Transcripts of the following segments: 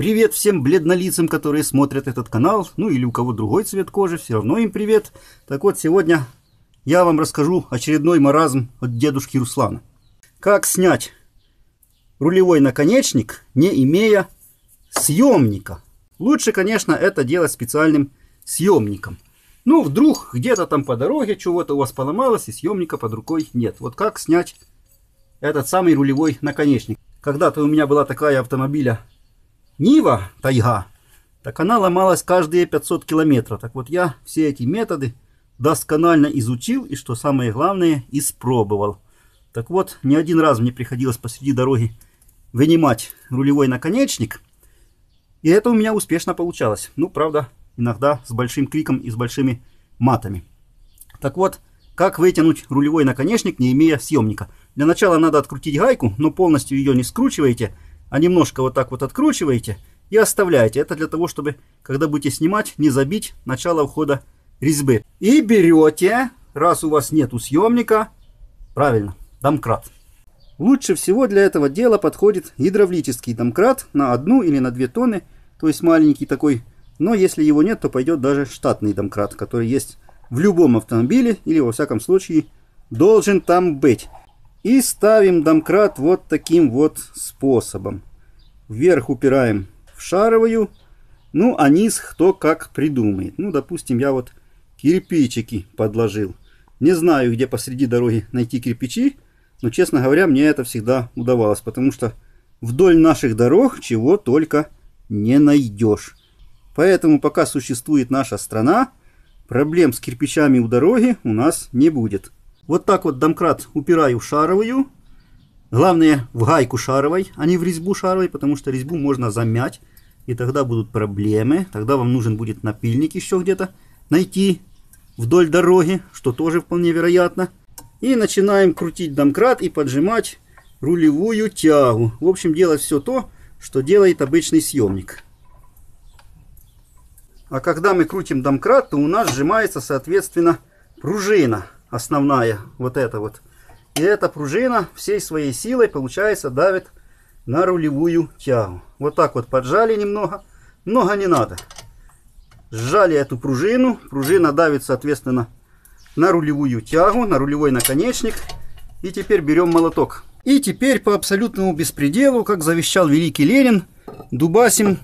Привет всем бледнолицам, которые смотрят этот канал. Ну или у кого другой цвет кожи, все равно им привет. Так вот, сегодня я вам расскажу очередной маразм от дедушки Руслана. Как снять рулевой наконечник, не имея съемника. Лучше, конечно, это делать специальным съемником. Ну, вдруг где-то там по дороге чего-то у вас поломалось и съемника под рукой нет. Вот как снять этот самый рулевой наконечник. Когда-то у меня была такая автомобиля Нива Тайга, так она ломалась каждые 500 километров. Так вот я все эти методы досконально изучил и, что самое главное, испробовал. Так вот, не один раз мне приходилось посреди дороги вынимать рулевой наконечник, и это у меня успешно получалось. Ну, правда, иногда с большим криком и с большими матами. Так вот, как вытянуть рулевой наконечник, не имея съемника? Для начала надо открутить гайку, но полностью ее не скручиваете, а немножко вот так вот откручиваете и оставляете. Это для того, чтобы, когда будете снимать, не забить начало входа резьбы. И берете, раз у вас нету съемника, правильно, домкрат. Лучше всего для этого дела подходит гидравлический домкрат на 1 или на 2 тонны, то есть маленький такой. Но если его нет, то пойдет даже штатный домкрат, который есть в любом автомобиле или во всяком случае должен там быть. И ставим домкрат вот таким вот способом. Вверх упираем в шаровую, ну а низ кто как придумает. Ну, допустим, я вот кирпичики подложил. Не знаю, где посреди дороги найти кирпичи, но, честно говоря, мне это всегда удавалось, потому что вдоль наших дорог чего только не найдешь. Поэтому, пока существует наша страна, проблем с кирпичами у дороги у нас не будет. Вот так вот домкрат упираю в шаровую. Главное, в гайку шаровой, а не в резьбу шаровой, потому что резьбу можно замять, и тогда будут проблемы. Тогда вам нужен будет напильник еще где-то найти вдоль дороги, что тоже вполне вероятно. И начинаем крутить домкрат и поджимать рулевую тягу. В общем, делать все то, что делает обычный съемник. А когда мы крутим домкрат, то у нас сжимается, соответственно, пружина основная, вот эта вот. И эта пружина всей своей силой, получается, давит на рулевую тягу. Вот так вот поджали немного. Много не надо. Сжали эту пружину. Пружина давит, соответственно, на рулевую тягу, на рулевой наконечник. И теперь берем молоток. И теперь по абсолютному беспределу, как завещал великий Ленин, дубасим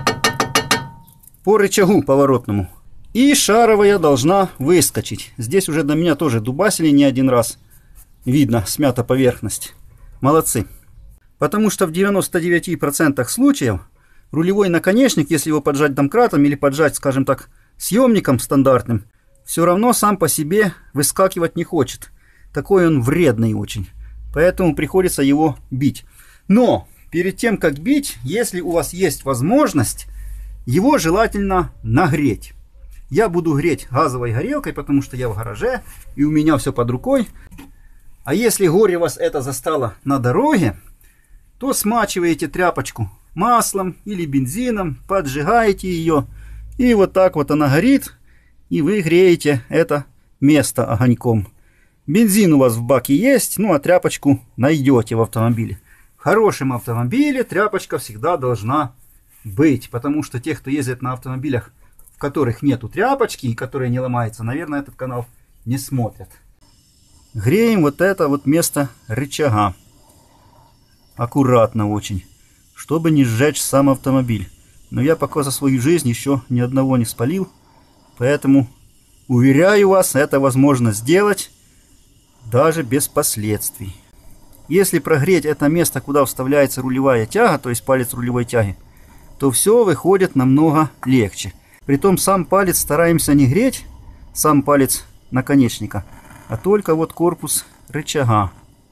по рычагу поворотному. И шаровая должна выскочить. Здесь уже до меня тоже дубасили не один раз. Видно, смята поверхность. Молодцы. Потому что в 99% случаев рулевой наконечник, если его поджать домкратом или поджать, скажем так, съемником стандартным, все равно сам по себе выскакивать не хочет. Такой он вредный очень. Поэтому приходится его бить. Но перед тем, как бить, если у вас есть возможность, его желательно нагреть. Я буду греть газовой горелкой, потому что я в гараже и у меня все под рукой. А если горе вас это застало на дороге, то смачиваете тряпочку маслом или бензином, поджигаете ее, и вот так вот она горит, и вы греете это место огоньком. Бензин у вас в баке есть, ну а тряпочку найдете в автомобиле. В хорошем автомобиле тряпочка всегда должна быть, потому что те, кто ездит на автомобилях, в которых нету тряпочки и которые не ломаются, наверное, этот канал не смотрят. Греем вот это вот место рычага. Аккуратно очень, чтобы не сжечь сам автомобиль. Но я пока за свою жизнь еще ни одного не спалил, поэтому уверяю вас, это возможно сделать даже без последствий. Если прогреть это место, куда вставляется рулевая тяга, то есть палец рулевой тяги, то все выходит намного легче. Притом сам палец стараемся не греть, сам палец наконечника, а только вот корпус рычага.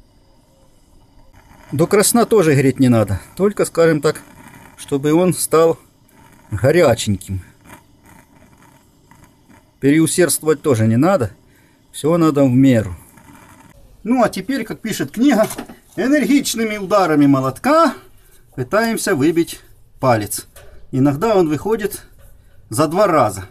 До красна тоже греть не надо, только, скажем так, чтобы он стал горяченьким. Переусердствовать тоже не надо, все надо в меру. Ну а теперь, как пишет книга, энергичными ударами молотка пытаемся выбить палец. Иногда он выходит за 2 раза.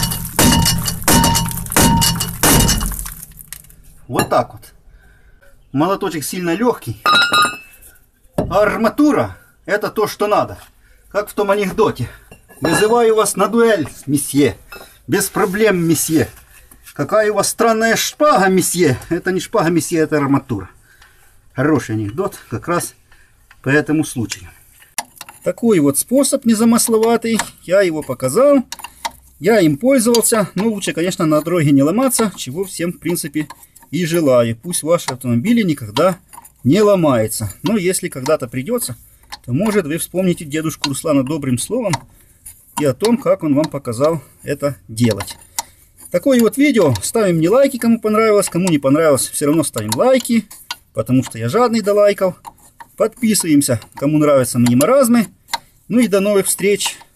Вот так вот. молоточек сильно легкий. А арматура — это то, что надо. Как в том анекдоте. Вызываю вас на дуэль, месье. Без проблем, месье. Какая у вас странная шпага, месье. Это не шпага, месье, это арматура. Хороший анекдот как раз по этому случаю. Такой вот способ незамысловатый. Я его показал. Я им пользовался. Но лучше, конечно, на дороге не ломаться, чего всем, в принципе, и желаю. Пусть ваши автомобили никогда не ломаются. Но если когда-то придется, то, может, вы вспомните дедушку Руслана добрым словом и о том, как он вам показал это делать. Такое вот видео. Ставим мне лайки, кому понравилось. Кому не понравилось, все равно ставим лайки, потому что я жадный до лайков. Подписываемся, кому нравятся мои маразмы. Ну и до новых встреч.